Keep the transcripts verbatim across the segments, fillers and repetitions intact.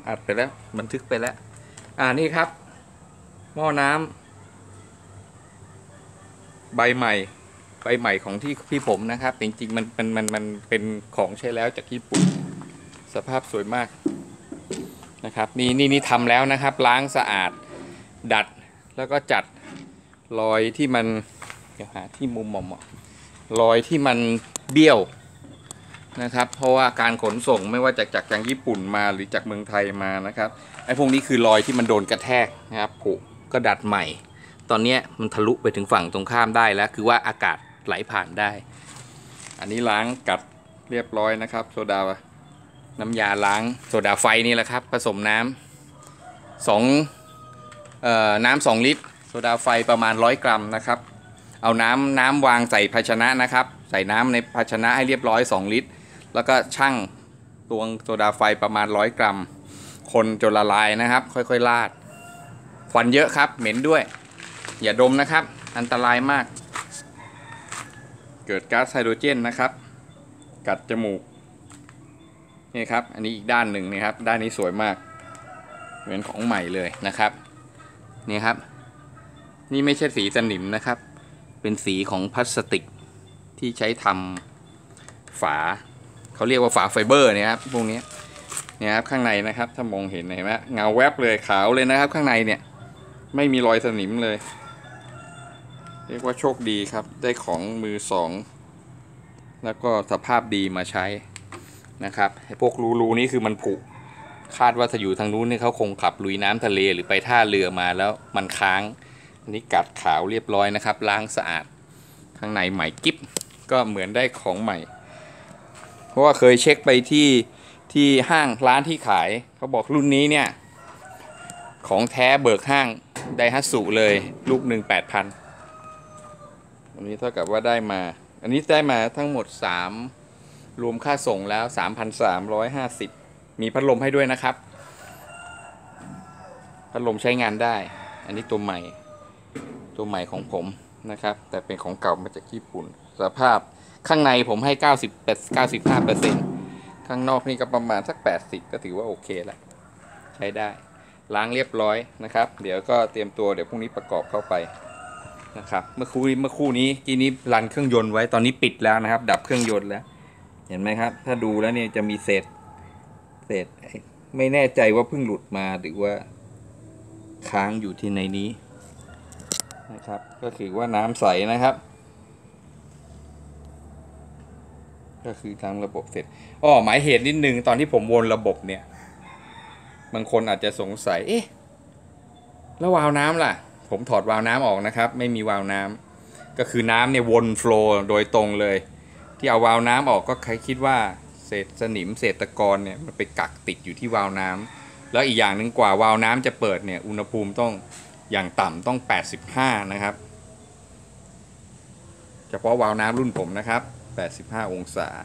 อัดไปแล้วบันทึกไปแล้วอ่านี่ครับหม้อน้ำใบใหม่ใบใหม่ของที่พี่ผมนะครับจริงๆมันมันมันมันเป็นของใช้แล้วจากญี่ปุ่นสภาพสวยมากนะครับนี่นี่นี่ทำแล้วนะครับล้างสะอาดดัดแล้วก็จัดรอยที่มันเดี๋ยวหาที่มุมเหมาะๆรอยที่มันเบี้ยวนะครับเพราะว่าการขนส่งไม่ว่าจากจากจากญี่ปุ่นมาหรือจากเมืองไทยมานะครับไอ้พวกนี้คือรอยที่มันโดนกระแทกนะครับผุก็ดัดใหม่ตอนนี้มันทะลุไปถึงฝั่งตรงข้ามได้แล้วคือว่าอากาศไหลผ่านได้อันนี้ล้างกัดเรียบร้อยนะครับโซดาน้ำยาล้างโซดาไฟนี่แหละครับผสมน้ำสองเอ่อน้ำสองลิตรโซดาไฟประมาณร้อยกรัมนะครับเอาน้ำน้ำวางใส่ภาชนะนะครับใส่น้ำในภาชนะให้เรียบร้อยสองลิตรแล้วก็ชั่งตวงโซดาไฟประมาณร้อยกรัมคนจนละลายนะครับค่อยๆราดควันเยอะครับเหม็นด้วยอย่าดมนะครับอันตรายมากเกิดก๊าซไฮโดรเจนนะครับกัดจมูกนี่ครับอันนี้อีกด้านหนึ่งนะครับด้านนี้สวยมากเหมือนของใหม่เลยนะครับนี่ครับนี่ไม่ใช่สีสนิมนะครับเป็นสีของพลาสติกที่ใช้ทำฝาเขาเรียกว่าฝาไฟเบอร์เนี่ยครับพวกนี้เนี่ยครับข้างในนะครับถ้ามองเห็นเห็นไหมเงาแวบเลยขาวเลยนะครับข้างในเนี่ยไม่มีรอยสนิมเลยเรียกว่าโชคดีครับได้ของมือสองแล้วก็สภาพดีมาใช้นะครับไอ้พวกรูๆนี้คือมันผุคาดว่าถ้าอยู่ทางนู้นนี่เขาคงขับลุยน้ำทะเลหรือไปท่าเรือมาแล้วมันค้างอันนี้กัดขาวเรียบร้อยนะครับล้างสะอาดข้างในใหม่กิ๊บก็เหมือนได้ของใหม่เพราะว่าเคยเช็คไปที่ที่ห้างร้านที่ขายเขาบอกรุ่นนี้เนี่ยของแท้เบิกห้างไดฮัตสุเลยลูกหนึ่งแปดพันอันนี้เท่ากับว่าได้มาอันนี้ได้มาทั้งหมดสามรวมค่าส่งแล้ว สามพันสามร้อยห้าสิบ มีพัดลมให้ด้วยนะครับพัดลมใช้งานได้อันนี้ตัวใหม่ตัวใหม่ของผมนะครับแต่เป็นของเก่ามาจากญี่ปุ่นสภาพข้างในผมให้ เก้าสิบ เก้าสิบห้าเปอร์เซ็นต์ ข้างนอกนี่ก็ประมาณสักแปดสิบก็ถือว่าโอเคแล้วใช้ได้ล้างเรียบร้อยนะครับเดี๋ยวก็เตรียมตัวเดี๋ยวพรุ่งนี้ประกอบเข้าไปนะครับเมื่อคู่เมื่อคู่นี้กีนี้รันเครื่องยนต์ไว้ตอนนี้ปิดแล้วนะครับดับเครื่องยนต์แล้วเห็นไหมครับถ้าดูแล้วเนี่ยจะมีเศษเศษไม่แน่ใจว่าเพิ่งหลุดมาหรือว่าค้างอยู่ที่ในนี้นะครับก็คือว่าน้ำใสนะครับก็คือทำระบบเสร็จอ้อหมายเหตุนิดนึงตอนที่ผมวนระบบเนี่ยบางคนอาจจะสงสัยเอ๊ะแล้ววาล์วน้ำล่ะผมถอดวาล์วน้ำออกนะครับไม่มีวาล์วน้ำก็คือน้ำเนี่ยวนโฟลว์โดยตรงเลยที่เอาวาล์วน้ำออกก็ใครคิดว่าเศษสนิมเศษตะกอนเนี่ยมันไปกักติดอยู่ที่วาล์วน้ำแล้วอีกอย่างหนึ่งกว่าวาล์วน้ำจะเปิดเนี่ยอุณหภูมิต้องอย่างต่ำต้องแปดสิบห้านะครับเฉพาะวาล์วน้ำรุ่นผมนะครับแปดสิบห้าองศา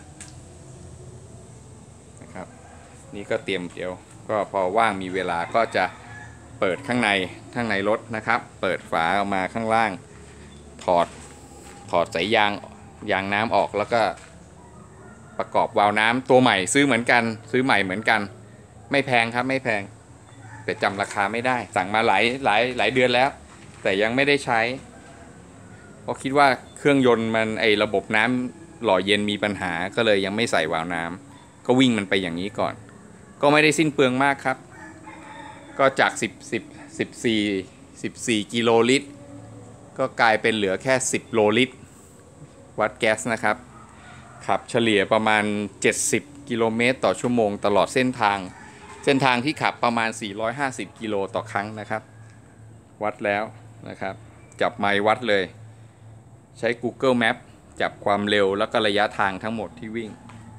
นะครับนี่ก็เตรียมเดี๋ยวก็พอว่างมีเวลาก็จะเปิดข้างในข้างในรถนะครับเปิดฝาออกมาข้างล่างถอดถอดสายยางยางน้ำออกแล้วก็ประกอบวาล์วน้ำตัวใหม่ซื้อเหมือนกันซื้อใหม่เหมือนกันไม่แพงครับไม่แพงแต่จำราคาไม่ได้สั่งมาหลายหลายหลายเดือนแล้วแต่ยังไม่ได้ใช้เพราะคิดว่าเครื่องยนต์มันไอระบบน้ำหล่อเย็นมีปัญหาก็เลยยังไม่ใส่วาล์วน้ำก็วิ่งมันไปอย่างนี้ก่อนก็ไม่ได้สิ้นเปลืองมากครับก็จาก10 10 14 14กิโลลิตรก็กลายเป็นเหลือแค่สิบโลลิตรวัดแก๊สนะครับขับเฉลี่ยประมาณเจ็ดสิบกิโลเมตรต่อชั่วโมงตลอดเส้นทางเส้นทางที่ขับประมาณสี่ร้อยห้าสิบกิโลต่อครั้งนะครับวัดแล้วนะครับจับไมล์วัดเลยใช้ Google Map จับความเร็วแล้วก็ระยะทางทั้งหมดที่วิ่ง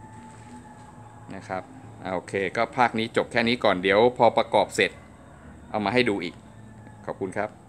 นะครับโอเคก็ภาคนี้จบแค่นี้ก่อนเดี๋ยวพอประกอบเสร็จเอามาให้ดูอีกขอบคุณครับ